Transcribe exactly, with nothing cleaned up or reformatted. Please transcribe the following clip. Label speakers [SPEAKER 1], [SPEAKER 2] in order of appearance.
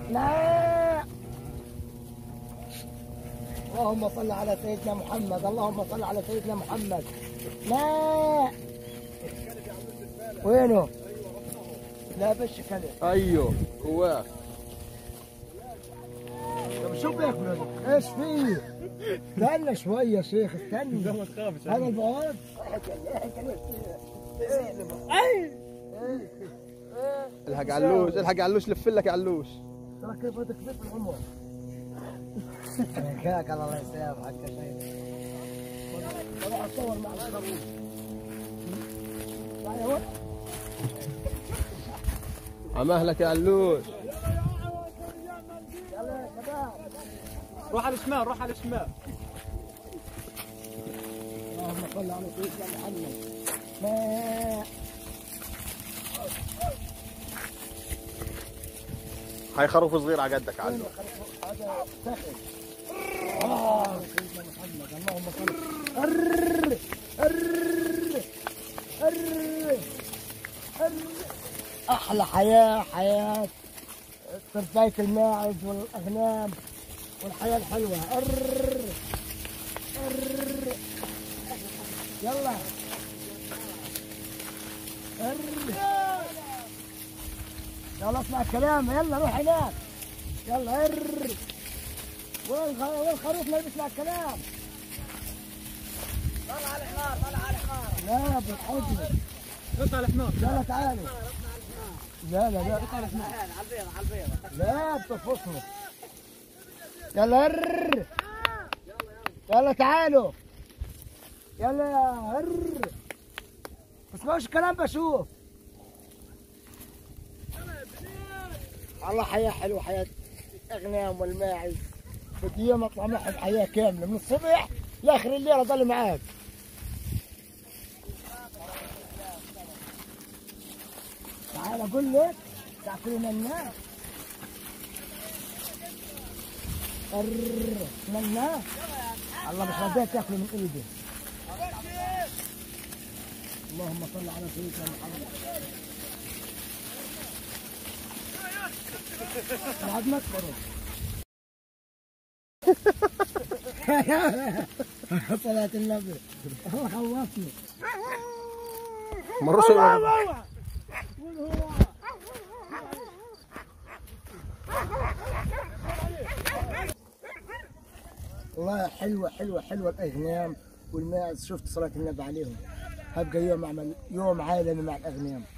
[SPEAKER 1] لا. اللهم صل على سيدنا محمد، اللهم صل على سيدنا محمد. لا. وينه؟ لا بش كلب.
[SPEAKER 2] ايوه جواه.
[SPEAKER 1] طب شو بياكل هذا؟ ايش فيه؟ استنى شوي يا شيخ، استنى.
[SPEAKER 2] ما تخافش.
[SPEAKER 1] هذا البعاد؟
[SPEAKER 2] الحق علوش، الحق علوش، لف لك علوش.
[SPEAKER 1] ترى كيف هذا كبير في العمر. كاك الله يسامحك يا شيخ. بروح اتصور مع الخروف. تعال يا ولد.
[SPEAKER 2] عمهلك يا علوش.
[SPEAKER 1] يلا يا شباب.
[SPEAKER 2] روح على الشمال، روح على الشمال.
[SPEAKER 1] اللهم صل على سيدنا محمد. ما
[SPEAKER 2] هاي خروف صغير على قدك علو.
[SPEAKER 1] هذا سخن. اه سيدنا محمد، اللهم صل. ار ار ار ار احلى حياه حياه تربية الماعز والاغنام والحياه الحلوه. ار ار يلا ار يلا اسمع الكلام، يلا روح هناك. يلا ار والخروف ما بيسمع الكلام. طلع على الحمار، طلع على الحمار. لا بتحضني.
[SPEAKER 2] اطلع على الحمار.
[SPEAKER 1] لا لا تعالي. لا لا لا
[SPEAKER 2] اطلع على الحمار.
[SPEAKER 1] على البيض، على البيض. لا بتفصله. يلا ار يلا تعالوا. يلا يا ار ما تسمعوش الكلام بشوف. الله حياة حلوة، حياة الأغنام والماعز. بدي يوم أطلع معهم حياة كاملة من الصبح لآخر الليل أضل معاك. تعال أقول لك تاكلون الناس. ار منا الله مش راضيك تاكلوا من ايدي. اللهم صل على سيدنا محمد. بعد ما تكبروا. صلاة النبي. الله خوفني.
[SPEAKER 2] مرة شو
[SPEAKER 1] والله حلوة حلوة حلوة الأغنام والماعز. شفت صلاة النبي عليهم. هبقى يوم أعمل يوم عالمي مع الأغنام.